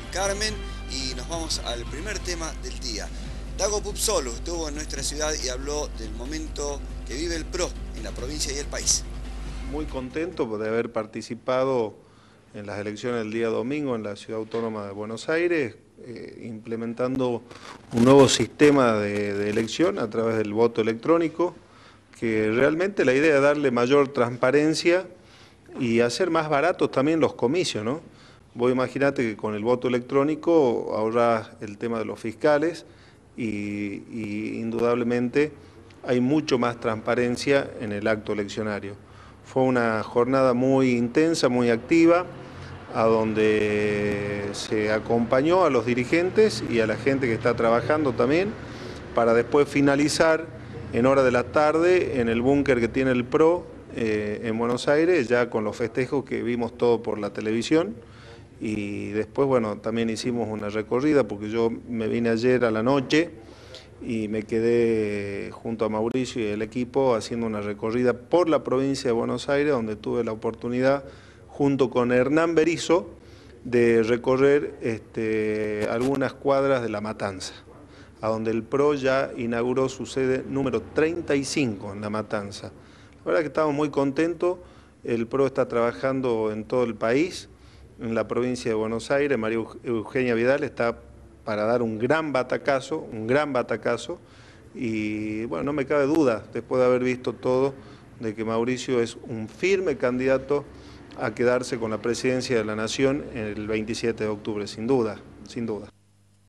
Carmen y nos vamos al primer tema del día. Dago Pupsolu estuvo en nuestra ciudad y habló del momento que vive el PRO en la provincia y el país. Muy contento de haber participado en las elecciones del día domingo en la Ciudad Autónoma de Buenos Aires, implementando un nuevo sistema de elección a través del voto electrónico, que realmente la idea es darle mayor transparencia y hacer más baratos también los comicios, ¿no? Vos imaginate que con el voto electrónico ahorrás el tema de los fiscales y indudablemente hay mucho más transparencia en el acto eleccionario. Fue una jornada muy intensa, muy activa, a donde se acompañó a los dirigentes y a la gente que está trabajando también, para después finalizar en hora de la tarde en el búnker que tiene el PRO en Buenos Aires, ya con los festejos que vimos todo por la televisión. Y después, bueno, también hicimos una recorrida, porque yo me vine ayer a la noche y me quedé junto a Mauricio y el equipo haciendo una recorrida por la provincia de Buenos Aires, donde tuve la oportunidad, junto con Hernán Berizo, de recorrer algunas cuadras de La Matanza, a donde el PRO ya inauguró su sede número 35 en La Matanza. La verdad que estamos muy contentos. El PRO está trabajando en todo el país. En la provincia de Buenos Aires, María Eugenia Vidal está para dar un gran batacazo, y bueno, no me cabe duda, después de haber visto todo, de que Mauricio es un firme candidato a quedarse con la presidencia de la Nación el 27 de octubre, sin duda, sin duda.